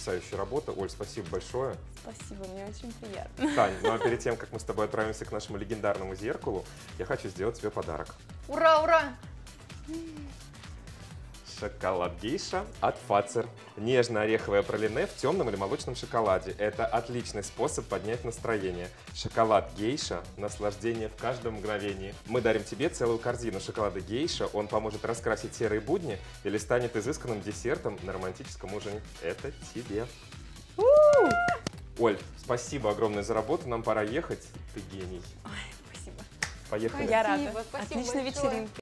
потрясающая работа. Оль, спасибо большое. Спасибо, мне очень приятно. Тань, ну а перед тем, как мы с тобой отправимся к нашему легендарному зеркалу, я хочу сделать тебе подарок. Ура, ура! Шоколад гейша от Фацер. Нежно-ореховое пралине в темном или молочном шоколаде. Это отличный способ поднять настроение. Шоколад гейша – наслаждение в каждом мгновении. Мы дарим тебе целую корзину шоколада гейша. Он поможет раскрасить серые будни или станет изысканным десертом на романтическом ужине. Это тебе. Оль, спасибо огромное за работу. Нам пора ехать. Ты гений. Ой, спасибо. Поехали. Я рада. Спасибо Отличной большое. вечеринки.